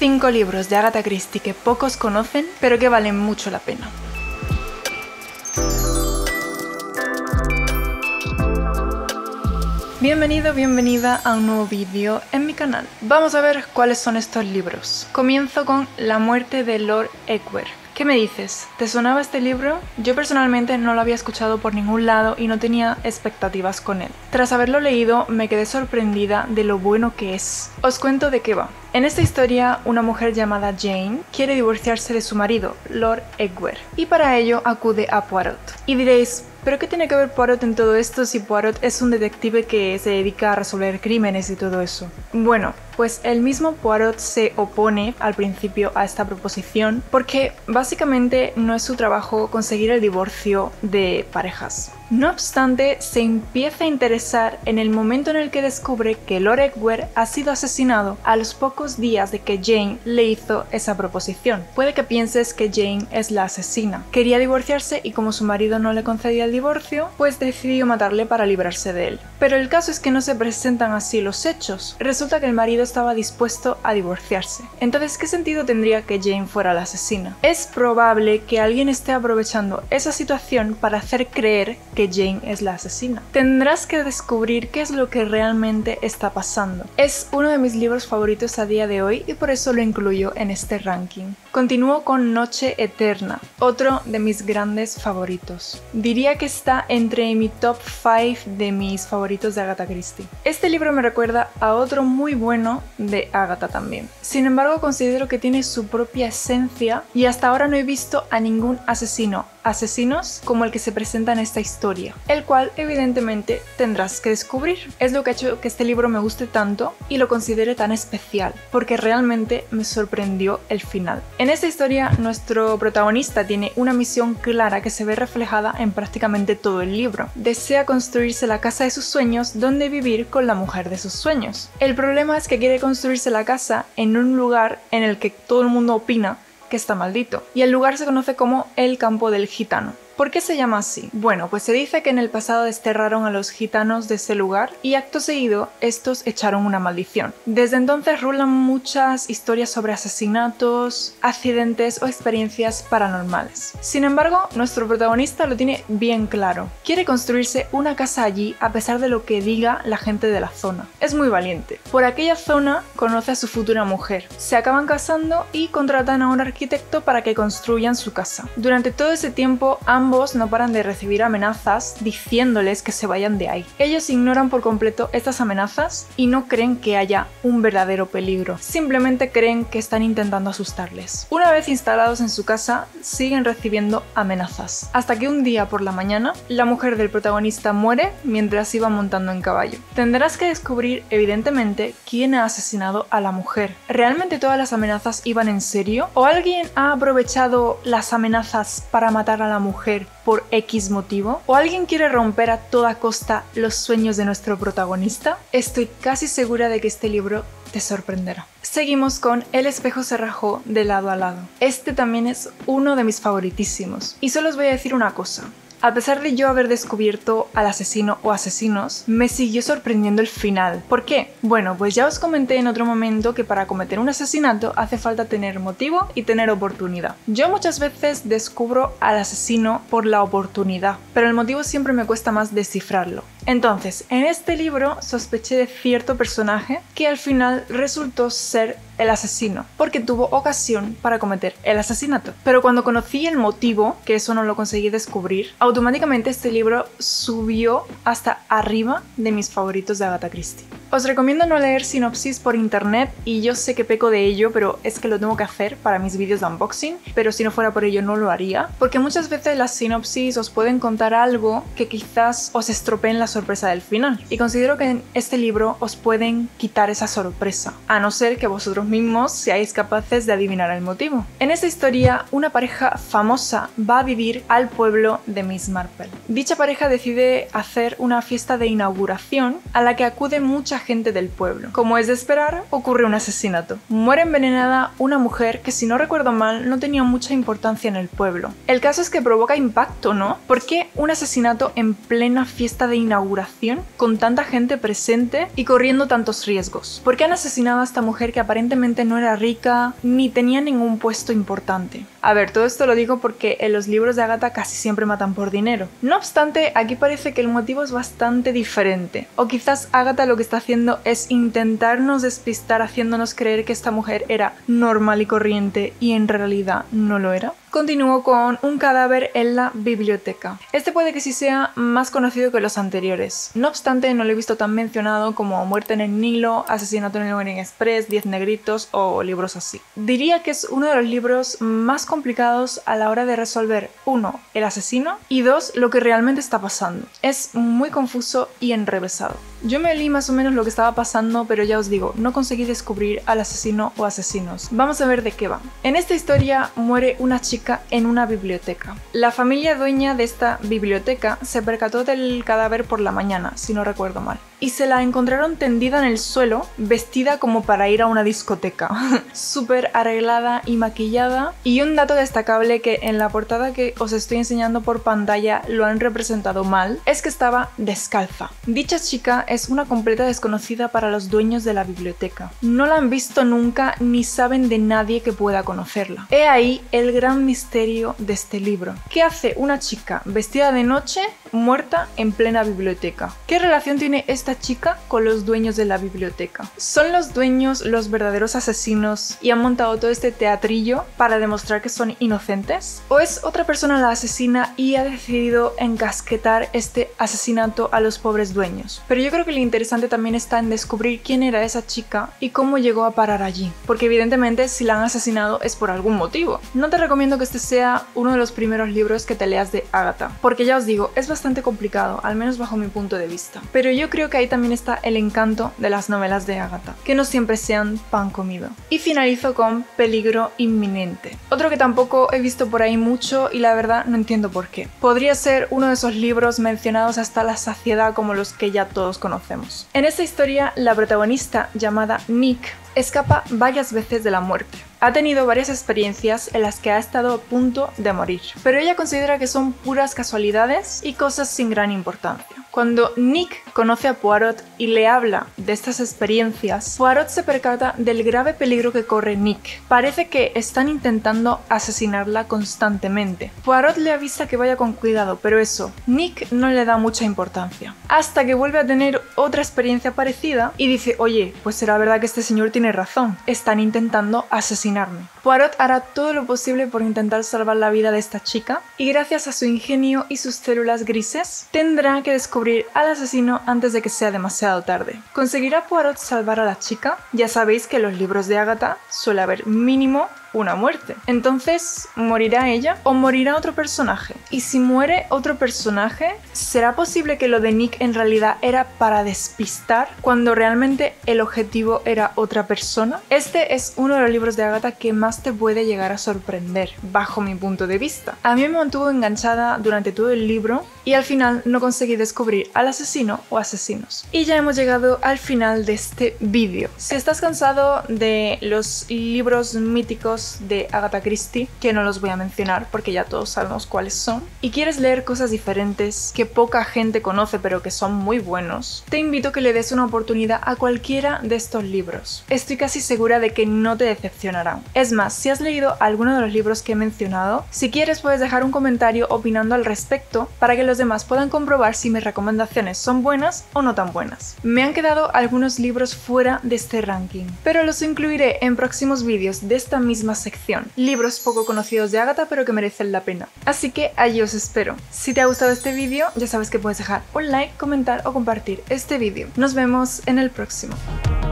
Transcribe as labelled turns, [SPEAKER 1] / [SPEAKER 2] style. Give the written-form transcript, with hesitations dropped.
[SPEAKER 1] 5 libros de Agatha Christie que pocos conocen, pero que valen mucho la pena. Bienvenido, bienvenida a un nuevo vídeo en mi canal. Vamos a ver cuáles son estos libros. Comienzo con La muerte de Lord Egwert. ¿Qué me dices? ¿Te sonaba este libro? Yo personalmente no lo había escuchado por ningún lado y no tenía expectativas con él. Tras haberlo leído, me quedé sorprendida de lo bueno que es. Os cuento de qué va. En esta historia, una mujer llamada Jane quiere divorciarse de su marido, Lord Egwert, y para ello acude a Poirot. Y diréis, ¿pero qué tiene que ver Poirot en todo esto si Poirot es un detective que se dedica a resolver crímenes y todo eso? Bueno, pues el mismo Poirot se opone al principio a esta proposición porque básicamente no es su trabajo conseguir el divorcio de parejas. No obstante, se empieza a interesar en el momento en el que descubre que Lord Egwert ha sido asesinado a los pocos días de que Jane le hizo esa proposición. Puede que pienses que Jane es la asesina. Quería divorciarse y como su marido no le concedía el divorcio, pues decidió matarle para librarse de él. Pero el caso es que no se presentan así los hechos. Resulta que el marido estaba dispuesto a divorciarse. Entonces, ¿qué sentido tendría que Jane fuera la asesina? Es probable que alguien esté aprovechando esa situación para hacer creer que Jane es la asesina. Tendrás que descubrir qué es lo que realmente está pasando. Es uno de mis libros favoritos a día de hoy y por eso lo incluyo en este ranking. Continúo con Noche Eterna, otro de mis grandes favoritos. Diría que está entre mi top 5 de mis favoritos de Agatha Christie. Este libro me recuerda a otro muy bueno de Agatha también. Sin embargo, considero que tiene su propia esencia y hasta ahora no he visto a ningún asesinos como el que se presenta en esta historia, el cual evidentemente tendrás que descubrir. Es lo que ha hecho que este libro me guste tanto y lo considere tan especial, porque realmente me sorprendió el final. En esta historia, nuestro protagonista tiene una misión clara que se ve reflejada en prácticamente todo el libro. Desea construirse la casa de sus sueños donde vivir con la mujer de sus sueños. El problema es que quiere construirse la casa en un lugar en el que todo el mundo opina que está maldito, y el lugar se conoce como el Campo del Gitano. ¿Por qué se llama así? Bueno, pues se dice que en el pasado desterraron a los gitanos de ese lugar y acto seguido estos echaron una maldición. Desde entonces rulan muchas historias sobre asesinatos, accidentes o experiencias paranormales. Sin embargo, nuestro protagonista lo tiene bien claro. Quiere construirse una casa allí a pesar de lo que diga la gente de la zona. Es muy valiente. Por aquella zona conoce a su futura mujer. Se acaban casando y contratan a un arquitecto para que construyan su casa. Durante todo ese tiempo, ambos no paran de recibir amenazas diciéndoles que se vayan de ahí. Ellos ignoran por completo estas amenazas y no creen que haya un verdadero peligro. Simplemente creen que están intentando asustarles. Una vez instalados en su casa, siguen recibiendo amenazas. Hasta que un día por la mañana, la mujer del protagonista muere mientras iba montando en caballo. Tendrás que descubrir, evidentemente, quién ha asesinado a la mujer. ¿Realmente todas las amenazas iban en serio? ¿O alguien ha aprovechado las amenazas para matar a la mujer por X motivo? ¿O alguien quiere romper a toda costa los sueños de nuestro protagonista? Estoy casi segura de que este libro te sorprenderá. Seguimos con El espejo se rajó de lado a lado. Este también es uno de mis favoritísimos. Y solo os voy a decir una cosa. A pesar de yo haber descubierto al asesino o asesinos, me siguió sorprendiendo el final. ¿Por qué? Bueno, pues ya os comenté en otro momento que para cometer un asesinato hace falta tener motivo y tener oportunidad. Yo muchas veces descubro al asesino por la oportunidad, pero el motivo siempre me cuesta más descifrarlo. Entonces, en este libro sospeché de cierto personaje que al final resultó ser el asesino, porque tuvo ocasión para cometer el asesinato. Pero cuando conocí el motivo, que eso no lo conseguí descubrir, automáticamente este libro subió hasta arriba de mis favoritos de Agatha Christie. Os recomiendo no leer sinopsis por internet y yo sé que peco de ello, pero es que lo tengo que hacer para mis vídeos de unboxing, pero si no fuera por ello no lo haría, porque muchas veces las sinopsis os pueden contar algo que quizás os estropeen la sorpresa del final, y considero que en este libro os pueden quitar esa sorpresa, a no ser que vosotros mismos seáis capaces de adivinar el motivo. En esta historia, una pareja famosa va a vivir al pueblo de Miss Marple. Dicha pareja decide hacer una fiesta de inauguración a la que acude mucha gente del pueblo. Como es de esperar, ocurre un asesinato. Muere envenenada una mujer que, si no recuerdo mal, no tenía mucha importancia en el pueblo. El caso es que provoca impacto, ¿no? ¿Por qué un asesinato en plena fiesta de inauguración, con tanta gente presente y corriendo tantos riesgos? ¿Por qué han asesinado a esta mujer que aparentemente no era rica ni tenía ningún puesto importante? A ver, todo esto lo digo porque en los libros de Agatha casi siempre matan por dinero. No obstante, aquí parece que el motivo es bastante diferente. O quizás Agatha lo que está haciendo es intentarnos despistar haciéndonos creer que esta mujer era normal y corriente y en realidad no lo era. Continúo con un cadáver en la biblioteca. Este puede que sí sea más conocido que los anteriores. No obstante, no lo he visto tan mencionado como Muerte en el Nilo, Asesinato en el Orient Express, 10 negritos o libros así. Diría que es uno de los libros más complicados a la hora de resolver, 1, el asesino y 2, lo que realmente está pasando. Es muy confuso y enrevesado. Yo me leí más o menos lo que estaba pasando, pero ya os digo, no conseguí descubrir al asesino o asesinos. Vamos a ver de qué va. En esta historia muere una chica en una biblioteca. La familia dueña de esta biblioteca se percató del cadáver por la mañana, si no recuerdo mal, y se la encontraron tendida en el suelo, vestida como para ir a una discoteca. Súper arreglada y maquillada. Y un dato destacable que en la portada que os estoy enseñando por pantalla lo han representado mal, es que estaba descalza. Dicha chica es una completa desconocida para los dueños de la biblioteca. No la han visto nunca ni saben de nadie que pueda conocerla. He ahí el gran misterio de este libro. ¿Qué hace una chica vestida de noche, muerta en plena biblioteca? ¿Qué relación tiene esta chica con los dueños de la biblioteca? ¿Son los dueños los verdaderos asesinos y han montado todo este teatrillo para demostrar que son inocentes? ¿O es otra persona la asesina y ha decidido encasquetar este asesinato a los pobres dueños? Pero yo creo que lo interesante también está en descubrir quién era esa chica y cómo llegó a parar allí, porque evidentemente si la han asesinado es por algún motivo. No te recomiendo que este sea uno de los primeros libros que te leas de Agatha, porque ya os digo, es bastante complicado, al menos bajo mi punto de vista. Pero yo creo que ahí también está el encanto de las novelas de Agatha, que no siempre sean pan comido. Y finalizo con Peligro Inminente, otro que tampoco he visto por ahí mucho y la verdad no entiendo por qué. Podría ser uno de esos libros mencionados hasta la saciedad como los que ya todos conocemos. En esta historia, la protagonista, llamada Nick, escapa varias veces de la muerte. Ha tenido varias experiencias en las que ha estado a punto de morir, pero ella considera que son puras casualidades y cosas sin gran importancia. Cuando Nick conoce a Poirot y le habla de estas experiencias, Poirot se percata del grave peligro que corre Nick. Parece que están intentando asesinarla constantemente. Poirot le avisa que vaya con cuidado, pero eso, Nick no le da mucha importancia. Hasta que vuelve a tener otra experiencia parecida y dice, oye, pues será verdad que este señor tiene razón, están intentando asesinarme. Poirot hará todo lo posible por intentar salvar la vida de esta chica y gracias a su ingenio y sus células grises tendrá que descubrir al asesino antes de que sea demasiado tarde. ¿Conseguirá Poirot salvar a la chica? Ya sabéis que en los libros de Agatha suele haber mínimo una muerte. Entonces, ¿morirá ella o morirá otro personaje? Y si muere otro personaje, ¿será posible que lo de Nick en realidad era para despistar cuando realmente el objetivo era otra persona? Este es uno de los libros de Agatha que más te puede llegar a sorprender, bajo mi punto de vista. A mí me mantuvo enganchada durante todo el libro y al final no conseguí descubrir al asesino o asesinos. Y ya hemos llegado al final de este vídeo. Si estás cansado de los libros míticos de Agatha Christie, que no los voy a mencionar porque ya todos sabemos cuáles son, y quieres leer cosas diferentes que poca gente conoce pero que son muy buenos, te invito a que le des una oportunidad a cualquiera de estos libros. Estoy casi segura de que no te decepcionarán. Es más, si has leído alguno de los libros que he mencionado, si quieres puedes dejar un comentario opinando al respecto para que los demás puedan comprobar si mis recomendaciones son buenas o no tan buenas. Me han quedado algunos libros fuera de este ranking, pero los incluiré en próximos vídeos de esta misma sección. Libros poco conocidos de Agatha pero que merecen la pena. Así que allí os espero. Si te ha gustado este vídeo, ya sabes que puedes dejar un like, comentar o compartir este vídeo. Nos vemos en el próximo.